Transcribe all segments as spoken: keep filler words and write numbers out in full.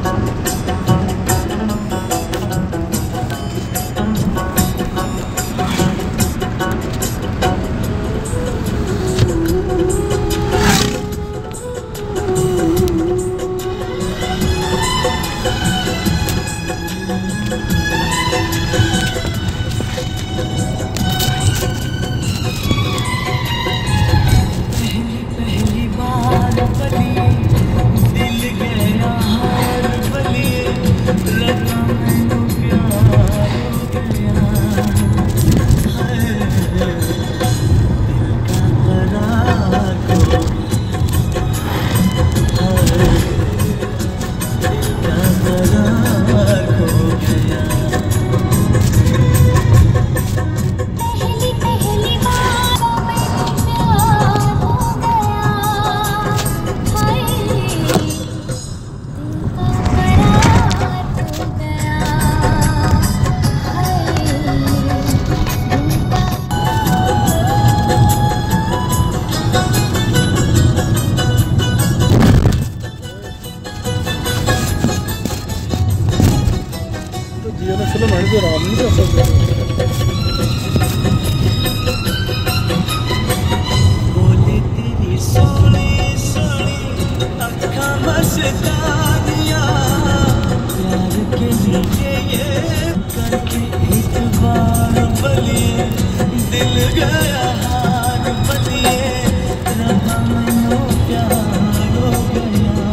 बोले तेरी सोनी सोनी अखा मस्तानिया प्यार के लिए ये करके एक बार बलिए दिल गया हार बलिए रहा मनो प्यार हो गया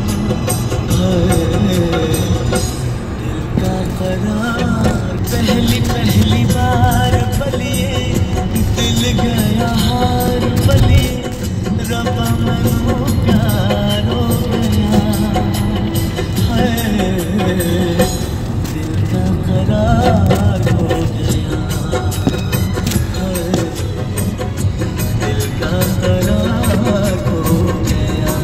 दिल का करार पहली पहली बार बलिए दिल गया हार बलिए रबा मनो प्यार हो गया है दिल का करार हो गया है दिल का करार हो गया।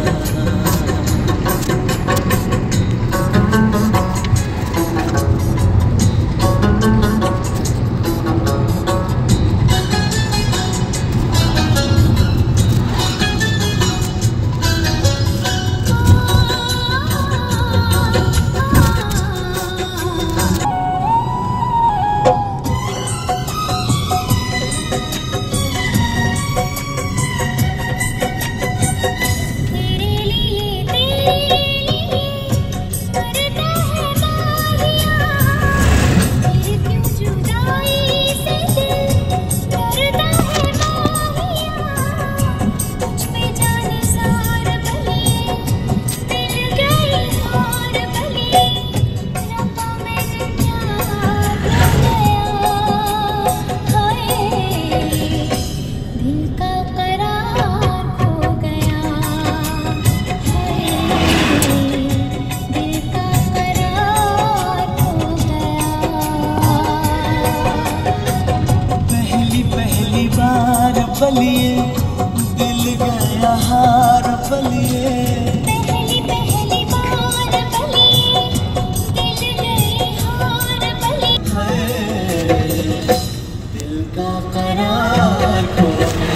बलिए दिल गया हार बलिए पहली पहली बार बलिए दिल गए हार बलिए दिल का करार खो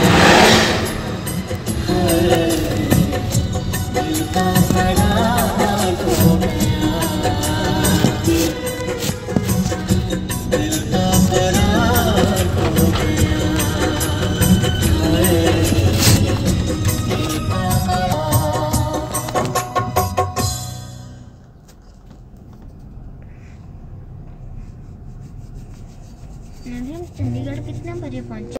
गया दिल का करार खो गया दिल का करार खो गया। हम चंडीगढ़ कितने बजे पहुंचे?